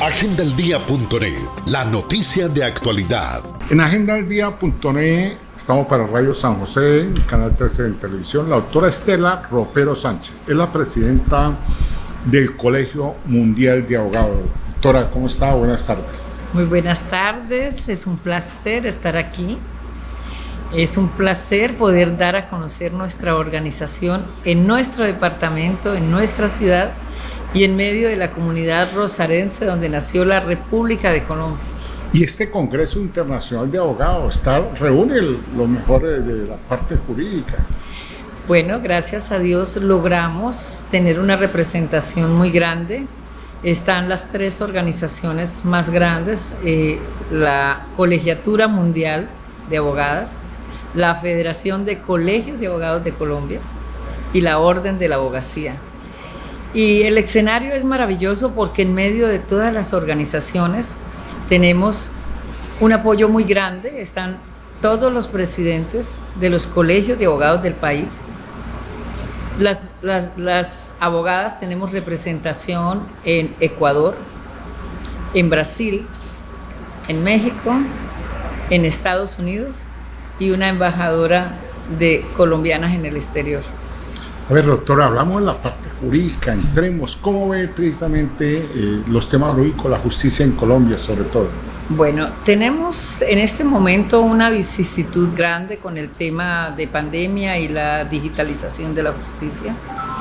Agendaldia.net, la noticia de actualidad. En Agendaldia.net estamos para Radio San José, Canal 13 en televisión. La doctora Estela Ropero Sánchez es la presidenta del Colegio Mundial de Abogados. Doctora, ¿cómo está? Buenas tardes. Muy buenas tardes, es un placer estar aquí. Es un placer poder dar a conocer nuestra organización en nuestro departamento, en nuestra ciudad y en medio de la comunidad rosarense donde nació la República de Colombia. Y este Congreso Internacional de Abogados reúne lo mejor de la parte jurídica. Bueno, gracias a Dios logramos tener una representación muy grande. Están las tres organizaciones más grandes, la Colegiatura Mundial de Abogadas, la Federación de Colegios de Abogados de Colombia y la Orden de la Abogacía. Y el escenario es maravilloso porque en medio de todas las organizaciones tenemos un apoyo muy grande. Están todos los presidentes de los colegios de abogados del país. Las abogadas tenemos representación en Ecuador, en Brasil, en México, en Estados Unidos y una embajadora de colombianas en el exterior. A ver, doctora, hablamos de la parte jurídica, entremos. ¿Cómo ve precisamente los temas jurídicos, la justicia en Colombia sobre todo? Bueno, tenemos en este momento una vicisitud grande con el tema de pandemia y la digitalización de la justicia.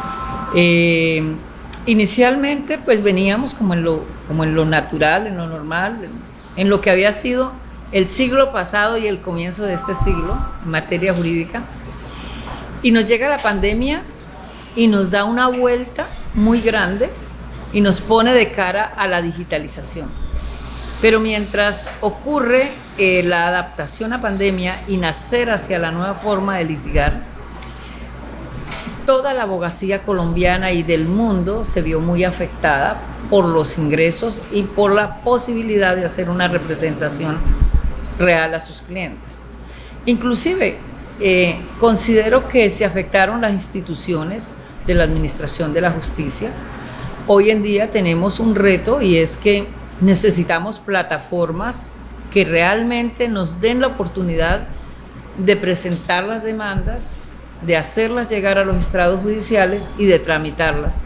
Inicialmente pues veníamos como en lo natural, en lo normal, en lo que había sido el siglo pasado y el comienzo de este siglo en materia jurídica. Y nos llega la pandemia y nos da una vuelta muy grande y nos pone de cara a la digitalización. Pero mientras ocurre la adaptación a pandemia y nacer hacia la nueva forma de litigar, toda la abogacía colombiana y del mundo se vio muy afectada por los ingresos y por la posibilidad de hacer una representación real a sus clientes. Inclusive, considero que se afectaron las instituciones de la administración de la justicia. Hoy en día tenemos un reto y es que necesitamos plataformas que realmente nos den la oportunidad de presentar las demandas, de hacerlas llegar a los estrados judiciales y de tramitarlas.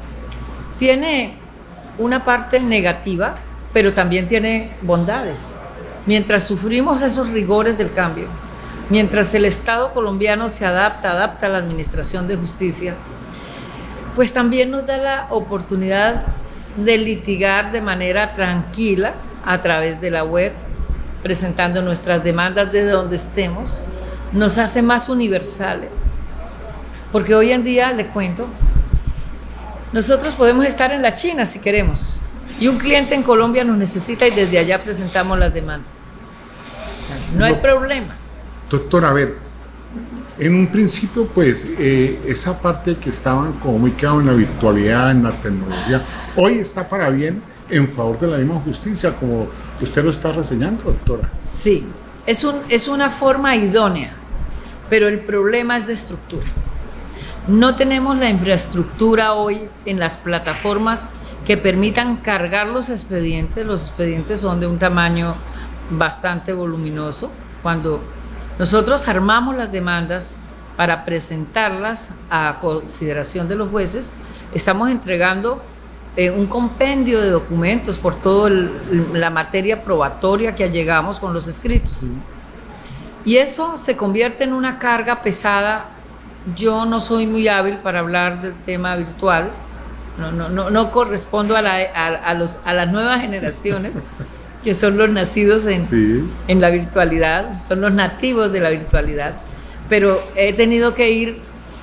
Tiene una parte negativa, pero también tiene bondades. Mientras sufrimos esos rigores del cambio, mientras el Estado colombiano se adapta a la administración de justicia, pues también nos da la oportunidad de litigar de manera tranquila a través de la web, presentando nuestras demandas desde donde estemos, nos hace más universales. Porque hoy en día, le cuento, nosotros podemos estar en la China si queremos, y un cliente en Colombia nos necesita y desde allá presentamos las demandas. No hay problema. Doctor, a ver, en un principio pues esa parte que estaban como muy quedados en la virtualidad, en la tecnología, hoy está para bien en favor de la misma justicia, como usted lo está reseñando, doctora. Sí, es una forma idónea, pero el problema es de estructura. No tenemos la infraestructura hoy en las plataformas que permitan cargar los expedientes. Los expedientes son de un tamaño bastante voluminoso. Cuando nosotros armamos las demandas para presentarlas a consideración de los jueces, estamos entregando un compendio de documentos por toda la materia probatoria que llegamos con los escritos. Y eso se convierte en una carga pesada. Yo no soy muy hábil para hablar del tema virtual, no correspondo a las nuevas generaciones, que son los nacidos en la virtualidad, son los nativos de la virtualidad, pero he tenido que ir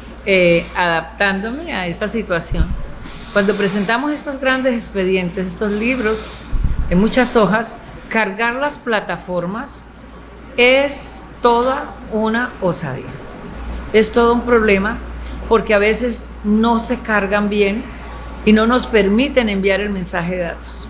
adaptándome a esa situación. Cuando presentamos estos grandes expedientes, estos libros en muchas hojas, cargar las plataformas es toda una osadía, es todo un problema, porque a veces no se cargan bien y no nos permiten enviar el mensaje de datos.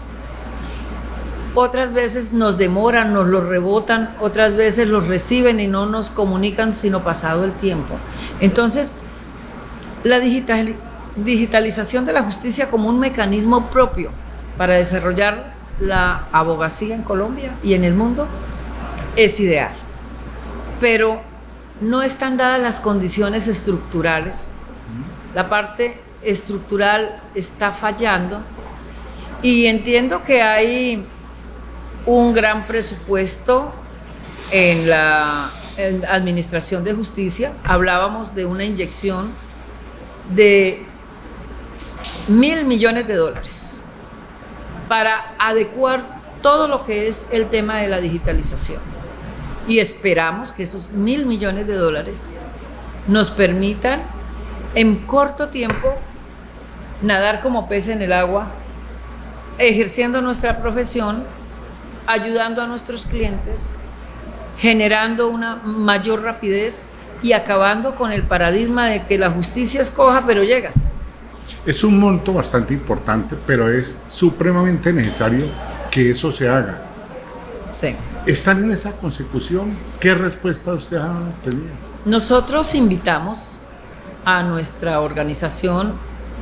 Otras veces nos demoran, nos los rebotan, otras veces los reciben y no nos comunican sino pasado el tiempo. Entonces, la digitalización de la justicia como un mecanismo propio para desarrollar la abogacía en Colombia y en el mundo es ideal, pero no están dadas las condiciones estructurales. La parte estructural está fallando y entiendo que hay un gran presupuesto en la Administración de Justicia. Hablábamos de una inyección de $1.000 millones para adecuar todo lo que es el tema de la digitalización. Y esperamos que esos $1.000 millones nos permitan en corto tiempo nadar como pez en el agua, ejerciendo nuestra profesión, ayudando a nuestros clientes, generando una mayor rapidez y acabando con el paradigma de que la justicia es coja pero llega. Es un monto bastante importante, pero es supremamente necesario que eso se haga. Sí. ¿Están en esa consecución? ¿Qué respuesta usted ha tenido? Nosotros invitamos a nuestra organización,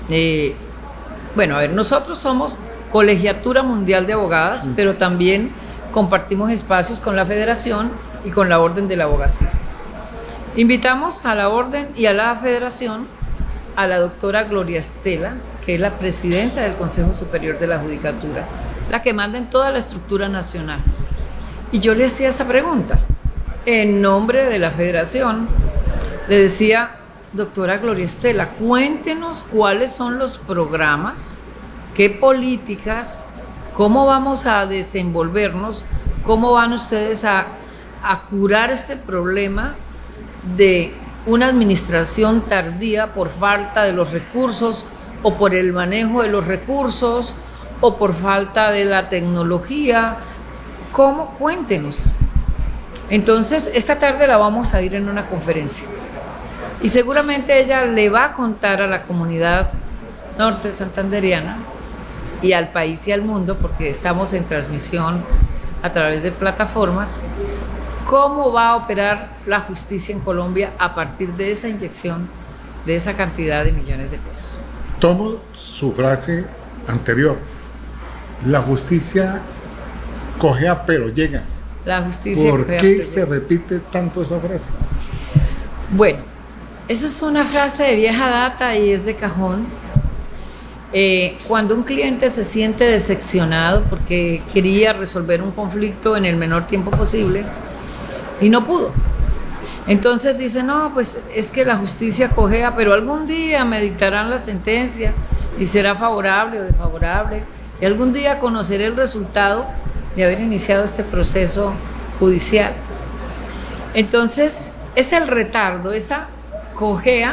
nosotros somos Colegiatura Mundial de Abogadas, pero también compartimos espacios con la Federación y con la Orden de la Abogacía. Invitamos a la Orden y a la Federación a la doctora Gloria Estela, que es la presidenta del Consejo Superior de la Judicatura, la que manda en toda la estructura nacional. Y yo le hacía esa pregunta, en nombre de la Federación, le decía: doctora Gloria Estela, cuéntenos cuáles son los programas, qué políticas, cómo vamos a desenvolvernos, cómo van ustedes a curar este problema de una administración tardía por falta de los recursos o por el manejo de los recursos o por falta de la tecnología. ¿Cómo? Cuéntenos. Entonces, esta tarde la vamos a ir en una conferencia y seguramente ella le va a contar a la comunidad norte santanderiana y al país y al mundo, porque estamos en transmisión a través de plataformas, cómo va a operar la justicia en Colombia a partir de esa inyección de esa cantidad de millones de pesos. Tomo su frase anterior: la justicia cojea pero llega. La justicia ¿Por cojea, qué se repite tanto esa frase? Bueno, esa es una frase de vieja data y es de cajón. Cuando un cliente se siente decepcionado porque quería resolver un conflicto en el menor tiempo posible y no pudo, entonces dice: no, pues es que la justicia cojea, pero algún día me dictarán la sentencia y será favorable o desfavorable, y algún día conoceré el resultado de haber iniciado este proceso judicial. Entonces, es el retardo, esa cojea,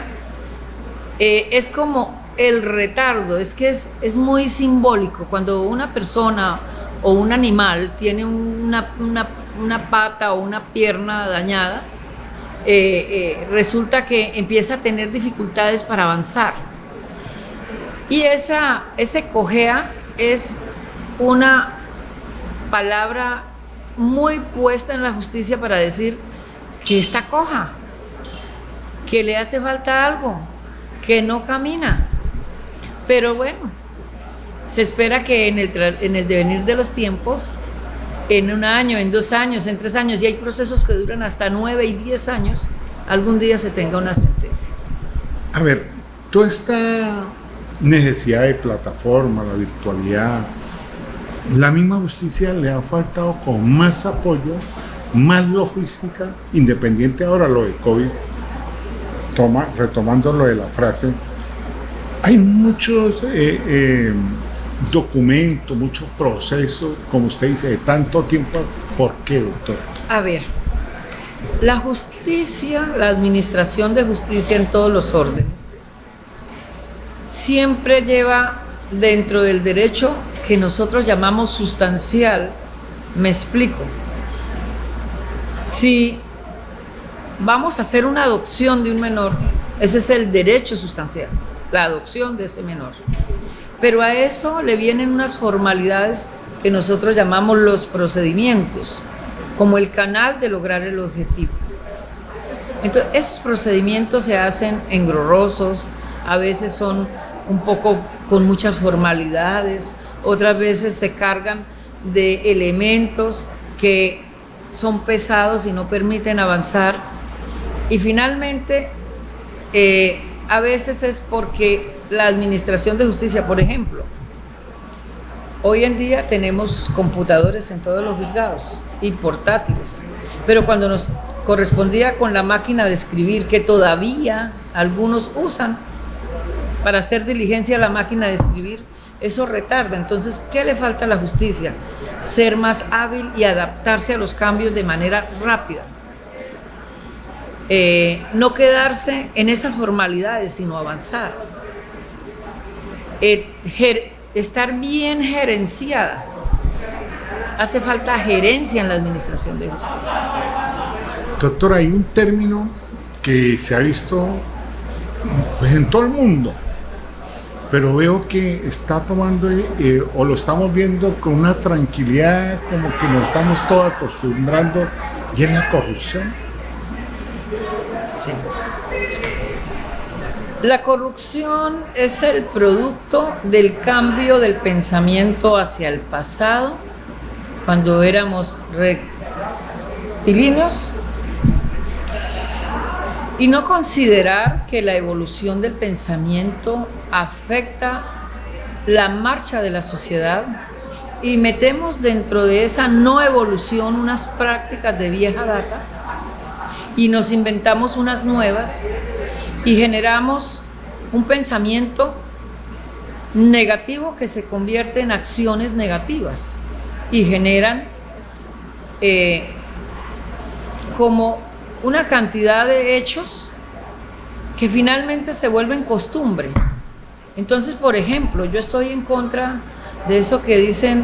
es como el retardo, es que es muy simbólico. Cuando una persona o un animal tiene una pata o una pierna dañada, resulta que empieza a tener dificultades para avanzar. Y ese cojea es una palabra muy puesta en la justicia para decir que está coja, que le hace falta algo, que no camina. Pero bueno, se espera que en el devenir de los tiempos, en 1 año, en 2 años, en 3 años, y hay procesos que duran hasta 9 y 10 años, algún día se tenga una sentencia. A ver, toda esta necesidad de plataforma, la virtualidad, la misma justicia le ha faltado con más apoyo, más logística, independiente ahora lo de COVID, retomando lo de la frase. Hay muchos documentos, muchos procesos, como usted dice, de tanto tiempo. ¿Por qué, doctor? A ver, la justicia, la administración de justicia en todos los órdenes, siempre lleva dentro del derecho que nosotros llamamos sustancial. Me explico. Si vamos a hacer una adopción de un menor, ese es el derecho sustancial, la adopción de ese menor. Pero a eso le vienen unas formalidades que nosotros llamamos los procedimientos, como el canal de lograr el objetivo. Entonces, esos procedimientos se hacen engorrosos, a veces son un poco con muchas formalidades, otras veces se cargan de elementos que son pesados y no permiten avanzar. Y finalmente, a veces es porque la administración de justicia, por ejemplo, hoy en día tenemos computadores en todos los juzgados y portátiles, pero cuando nos correspondía con la máquina de escribir, que todavía algunos usan para hacer diligencia a la máquina de escribir, eso retarda. Entonces, ¿qué le falta a la justicia? Ser más hábil y adaptarse a los cambios de manera rápida. No quedarse en esas formalidades, sino avanzar. Estar bien gerenciada. Hace falta gerencia en la administración de justicia. Doctor, hay un término que se ha visto pues, en todo el mundo, pero veo que está tomando, o lo estamos viendo con una tranquilidad, como que nos estamos todos acostumbrando, y es la corrupción. Sí. La corrupción es el producto del cambio del pensamiento hacia el pasado, cuando éramos rectilíneos, y no considerar que la evolución del pensamiento afecta la marcha de la sociedad, y metemos dentro de esa no evolución unas prácticas de vieja data y nos inventamos unas nuevas y generamos un pensamiento negativo que se convierte en acciones negativas y generan como una cantidad de hechos que finalmente se vuelven costumbre. Entonces, por ejemplo, yo estoy en contra de eso que dicen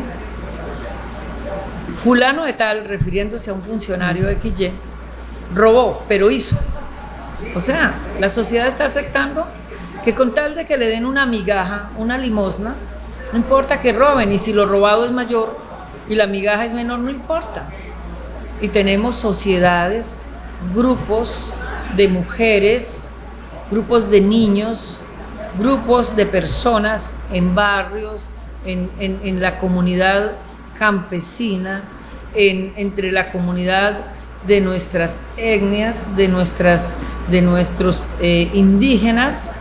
fulano de tal, refiriéndose a un funcionario XY, robó, pero hizo. O sea, la sociedad está aceptando que con tal de que le den una migaja, una limosna, no importa que roben, y si lo robado es mayor y la migaja es menor, no importa. Y tenemos sociedades, grupos de mujeres, grupos de niños, grupos de personas en barrios, en la comunidad campesina, entre la comunidad de nuestras etnias, de nuestros indígenas,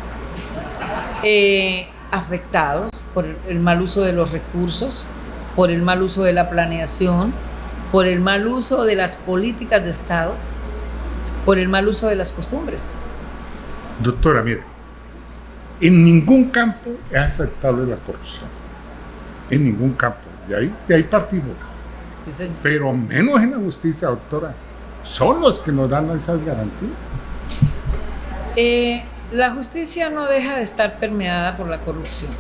afectados por el mal uso de los recursos, por el mal uso de la planeación, por el mal uso de las políticas de Estado, por el mal uso de las costumbres. Doctora, mire, en ningún campo es aceptable la corrupción, en ningún campo, de ahí partimos. Sí, señor. Pero menos en la justicia, doctora, son los que nos dan esas garantías. La justicia no deja de estar permeada por la corrupción.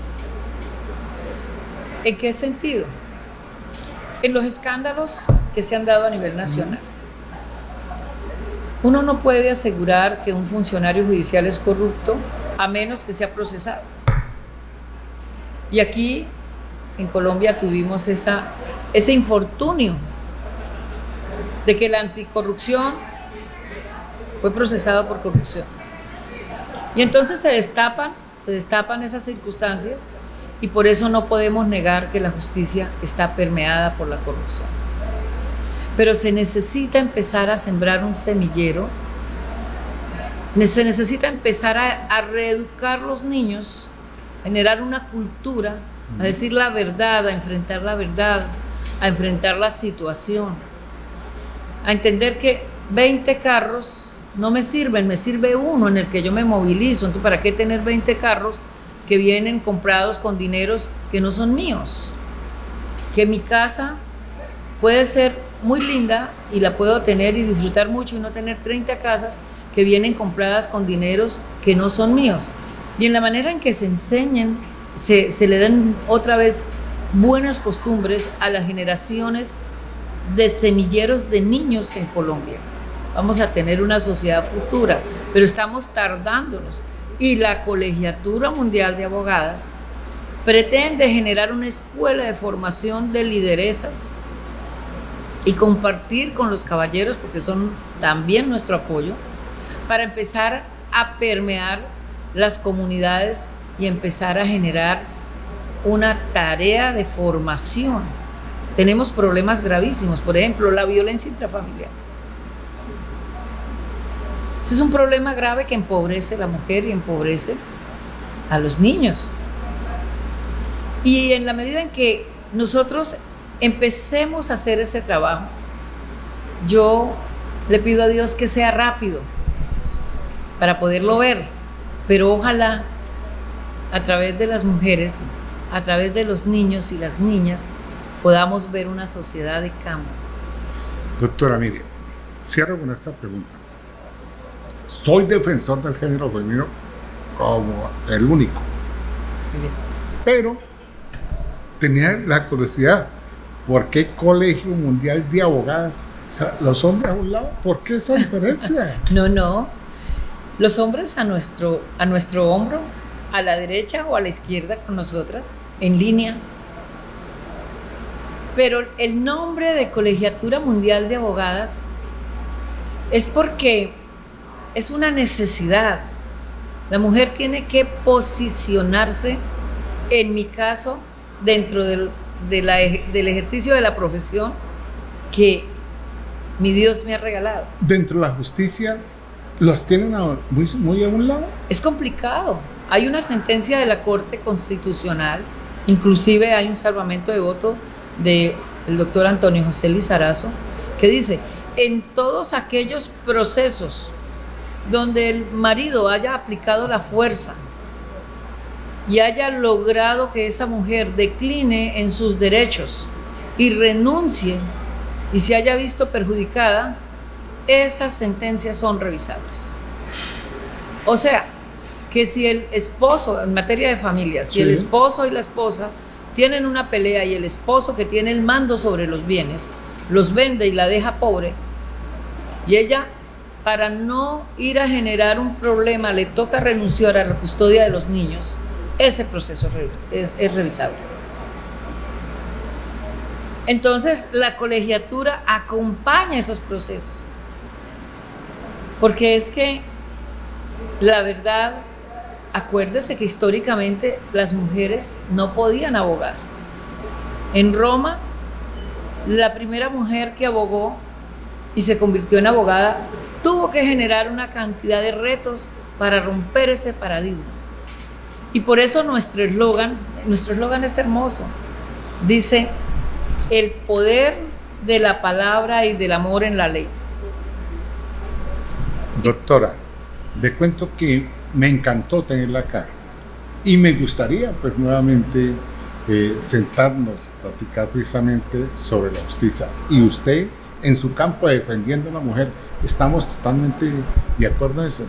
¿En qué sentido? En los escándalos que se han dado a nivel nacional. Uno no puede asegurar que un funcionario judicial es corrupto a menos que sea procesado. Y aquí, en Colombia, tuvimos ese infortunio de que la anticorrupción fue procesado por corrupción. Y entonces se destapan esas circunstancias, y por eso no podemos negar que la justicia está permeada por la corrupción. Pero se necesita empezar a sembrar un semillero, se necesita empezar a reeducar los niños, generar una cultura, a decir la verdad, a enfrentar la situación, a entender que 20 carros no me sirven, me sirve uno en el que yo me movilizo. Entonces, ¿para qué tener 20 carros que vienen comprados con dineros que no son míos? Que mi casa puede ser muy linda y la puedo tener y disfrutar mucho, y no tener 30 casas que vienen compradas con dineros que no son míos. Y en la manera en que se enseñen, se le den otra vez buenas costumbres a las generaciones de semilleros de niños en Colombia. Vamos a tener una sociedad futura, pero estamos tardándonos. Y la Colegiatura Mundial de Abogadas pretende generar una escuela de formación de lideresas y compartir con los caballeros, porque son también nuestro apoyo, para empezar a permear las comunidades y empezar a generar una tarea de formación. Tenemos problemas gravísimos, por ejemplo, la violencia intrafamiliar. Ese es un problema grave que empobrece a la mujer y empobrece a los niños. Y en la medida en que nosotros empecemos a hacer ese trabajo, yo le pido a Dios que sea rápido para poderlo ver, pero ojalá a través de las mujeres, a través de los niños y las niñas, podamos ver una sociedad de cambio. Doctora, mire, cierro con esta pregunta. Soy defensor del género femenino como el único, pero tenía la curiosidad, ¿por qué Colegio Mundial de Abogadas? O sea, los hombres a un lado, ¿por qué esa diferencia? No, los hombres a nuestro hombro, a la derecha o a la izquierda con nosotras, en línea. Pero el nombre de Colegiatura Mundial de Abogadas es porque es una necesidad. La mujer tiene que posicionarse, en mi caso, dentro del ejercicio de la profesión que mi Dios me ha regalado. Dentro de la justicia, ¿los tienen muy a un lado? Es complicado. Hay una sentencia de la Corte Constitucional, inclusive hay un salvamento de voto del doctor Antonio José Lizarazo, que dice, en todos aquellos procesos donde el marido haya aplicado la fuerza y haya logrado que esa mujer decline en sus derechos y renuncie y se haya visto perjudicada, esas sentencias son revisables. O sea, que si el esposo, en materia de familia, si el esposo y la esposa tienen una pelea y el esposo, que tiene el mando sobre los bienes, los vende y la deja pobre, y ella, para no ir a generar un problema, le toca renunciar a la custodia de los niños, ese proceso es revisable. Entonces, la colegiatura acompaña esos procesos, porque es que, la verdad, acuérdese que históricamente las mujeres no podían abogar. En Roma, la primera mujer que abogó y se convirtió en abogada tuvo que generar una cantidad de retos para romper ese paradigma. Y por eso nuestro eslogan es hermoso. Dice, el poder de la palabra y del amor en la ley. Doctora, le cuento que me encantó tenerla acá y me gustaría pues nuevamente sentarnos, platicar precisamente sobre la justicia. Y usted en su campo defendiendo a la mujer, estamos totalmente de acuerdo en eso.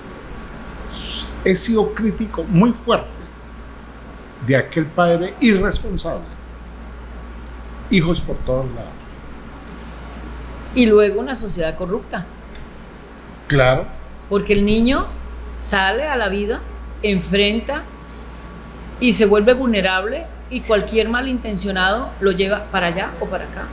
He sido crítico muy fuerte de aquel padre irresponsable, hijos por todos lados. Y luego una sociedad corrupta. Claro. Porque el niño sale a la vida, enfrenta y se vuelve vulnerable y cualquier malintencionado lo lleva para allá o para acá.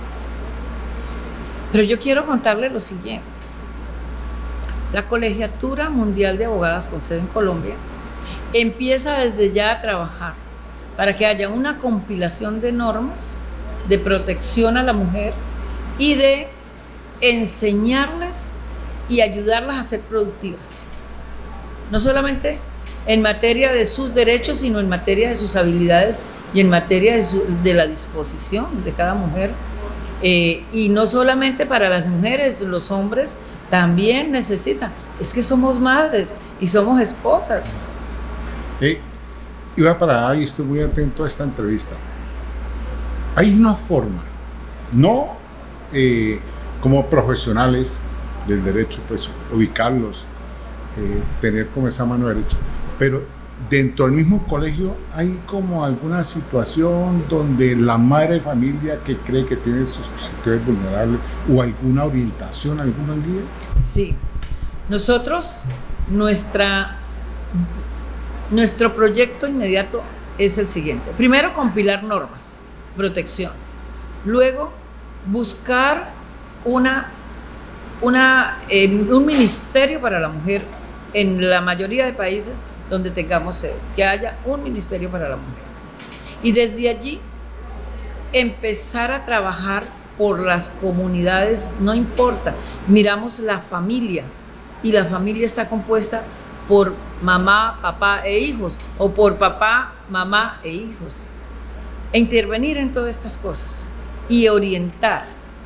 Pero yo quiero contarle lo siguiente. La Colegiatura Mundial de Abogadas con sede en Colombia empieza desde ya a trabajar para que haya una compilación de normas de protección a la mujer y de enseñarles y ayudarlas a ser productivas. No solamente en materia de sus derechos, sino en materia de sus habilidades y en materia de la disposición de cada mujer. Y no solamente para las mujeres, los hombres también necesitan. Es que somos madres y somos esposas. Iba para allá y estoy muy atento a esta entrevista. Hay una forma, no como profesionales del derecho, pues ubicarlos, tener como esa mano derecha, pero dentro del mismo colegio hay como alguna situación donde la madre de familia que cree que tiene sus situaciones vulnerables o alguna orientación, alguna guía. Sí, nosotros, nuestro proyecto inmediato es el siguiente. Primero, compilar normas, protección. Luego, buscar un ministerio para la mujer en la mayoría de países donde tengamos sede, que haya un ministerio para la mujer. Y desde allí empezar a trabajar por las comunidades, no importa, miramos la familia, y la familia está compuesta por mamá, papá e hijos, o por papá, mamá e hijos. E intervenir en todas estas cosas y orientar.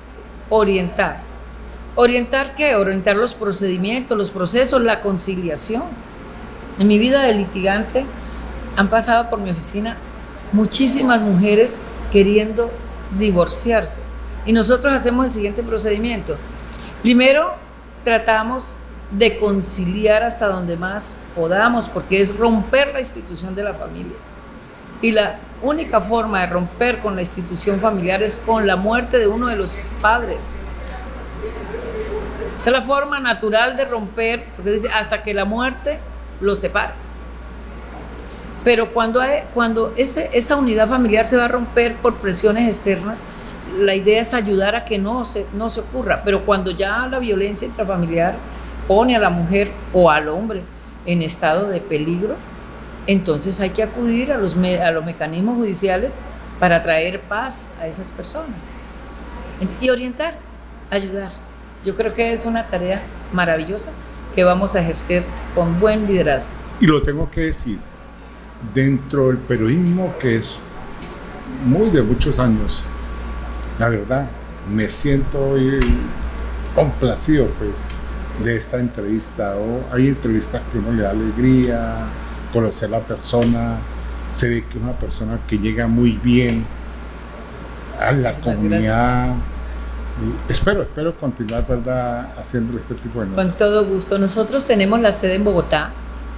¿Orientar qué? Orientar los procedimientos, los procesos, la conciliación. En mi vida de litigante han pasado por mi oficina muchísimas mujeres queriendo divorciarse. Y nosotros hacemos el siguiente procedimiento. Primero, tratamos de conciliar hasta donde más podamos, porque es romper la institución de la familia. Y la única forma de romper con la institución familiar es con la muerte de uno de los padres. Esa es la forma natural de romper, porque dice hasta que la muerte los separe. Pero cuando esa unidad familiar se va a romper por presiones externas, la idea es ayudar a que no se ocurra. Pero cuando ya la violencia intrafamiliar pone a la mujer o al hombre en estado de peligro, entonces hay que acudir a los mecanismos judiciales para traer paz a esas personas. Y orientar, ayudar. Yo creo que es una tarea maravillosa que vamos a ejercer con buen liderazgo. Y lo tengo que decir, dentro del periodismo, que es muy de muchos años, la verdad, me siento complacido pues de esta entrevista. Hay entrevistas que uno le da alegría, conocer a la persona, se ve que es una persona que llega muy bien a la comunidad. Espero continuar, ¿verdad?, haciendo este tipo de notas. Con todo gusto. Nosotros tenemos la sede en Bogotá,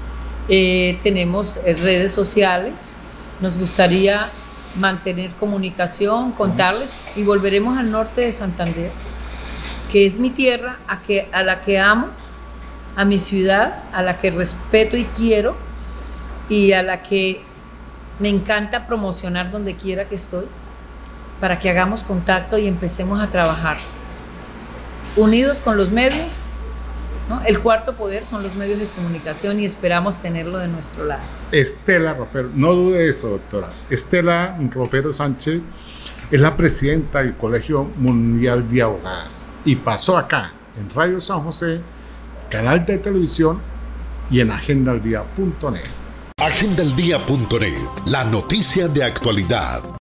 tenemos redes sociales, nos gustaría mantener comunicación, contarles, y volveremos al norte de Santander, que es mi tierra, a la que amo, a mi ciudad, a la que respeto y quiero, y a la que me encanta promocionar donde quiera que estoy, para que hagamos contacto y empecemos a trabajar unidos con los medios, ¿no? El cuarto poder son los medios de comunicación y esperamos tenerlo de nuestro lado. Estela Ropero, no dude de eso, doctora. Estela Ropero Sánchez es la presidenta del Colegio Mundial de Abogadas y pasó acá en Radio San José, canal de televisión y en agendaldía.net. Agendaldía.net, la noticia de actualidad.